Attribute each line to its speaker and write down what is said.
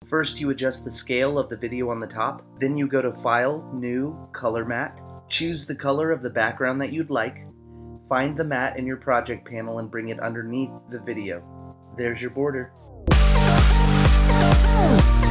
Speaker 1: First, you adjust the scale of the video on the top. Then you go to File, New, Color Matte. Choose the color of the background that you'd like. Find the matte in your project panel and bring it underneath the video. There's your border.